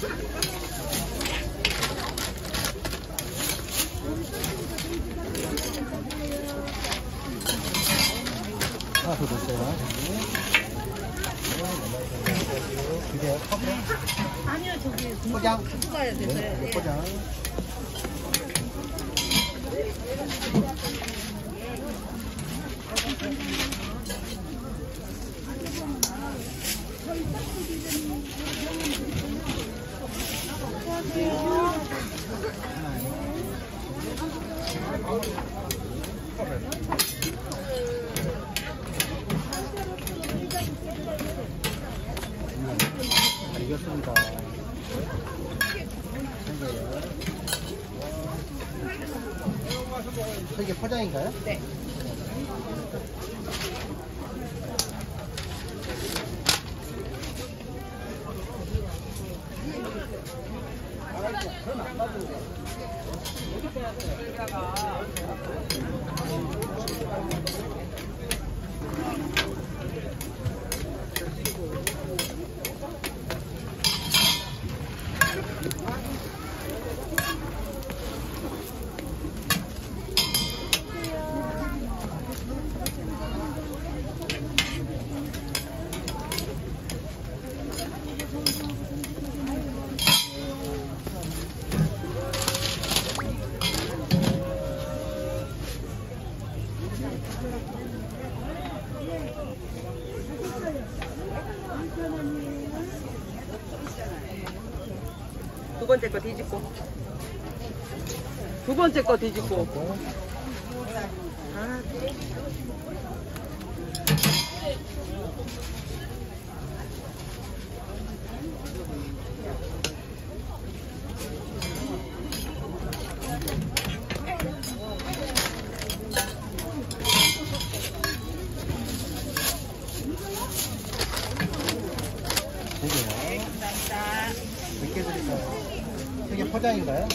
하나 더 넣으세요. 이게 컵으로? 아니요, 저기 포장? 가야 돼서요. 네, 포장. 이겼습니다. 이게 포장인가요? 네. 두 번째 거 뒤집고. 두 번째 거 뒤집고. 아, 몇 개 드릴까요? 이게 포장인가요?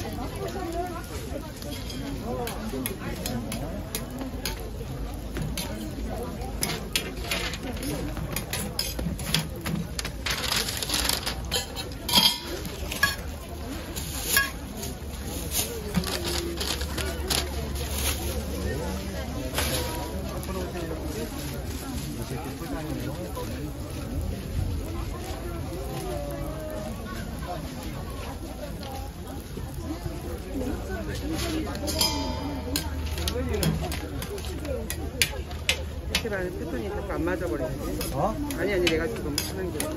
이렇게 패턴이 자꾸 안 맞아버리네. 어? 아니 내가 지금 하는 게.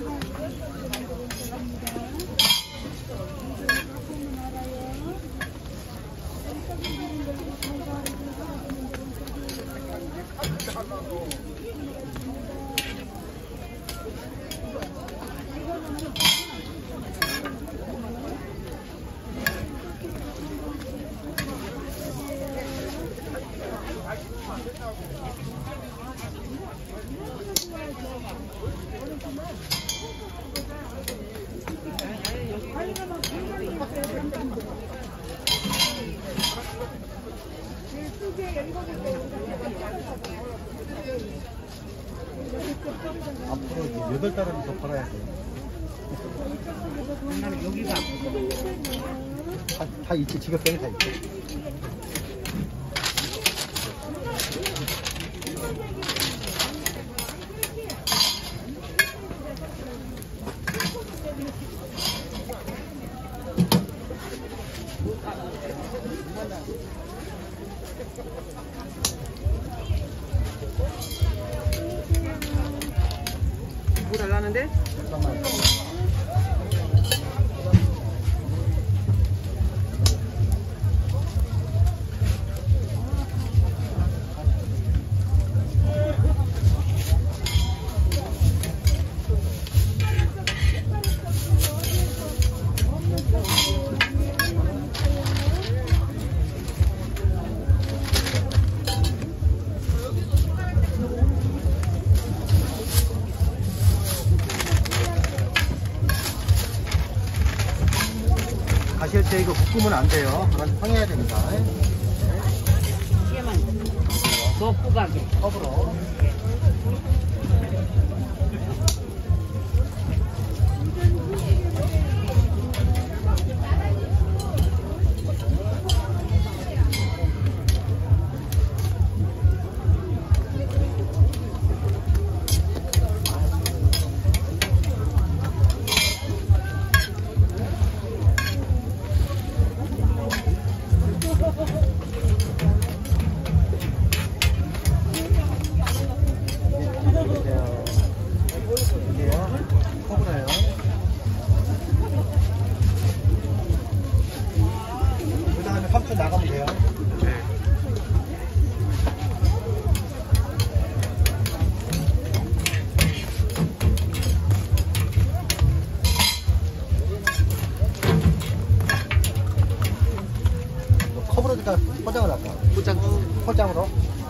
앞으로 8달은 더 벌어야 돼요. 여기가 다 있지, 직업병이 다 있지. 뭐 달라는데? 잠깐만. 가실 때 이거 묶으면 안 돼요. 그건 황해야 됩니다. 이게만 더 부각해. 컵으로. 여기다 포장을 할까? 포장. 포장으로?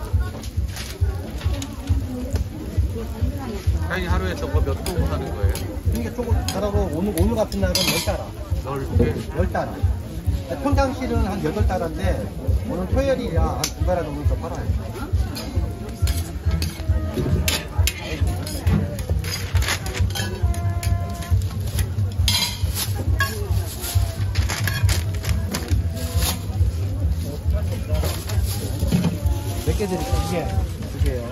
사장님 하루에 저거 몇 통 사는 거예요? 이게 조금 다르고 오늘 같은 날은 10달러. 넓게? 10달러. 평상시는 한 8달러인데 오늘 토요일이라 한 2달러 정도 더 팔아요. 몇 개 드릴까요? 이게 2개요.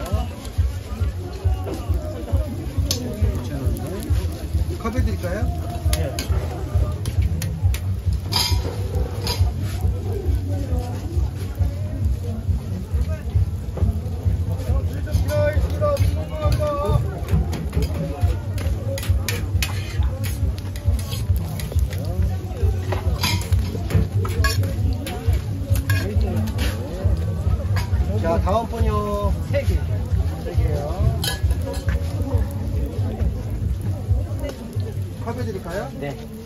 컵 해드릴까요? 네. 자, 다음 분요. 3개. 3개요. 컵 해드릴까요? 네.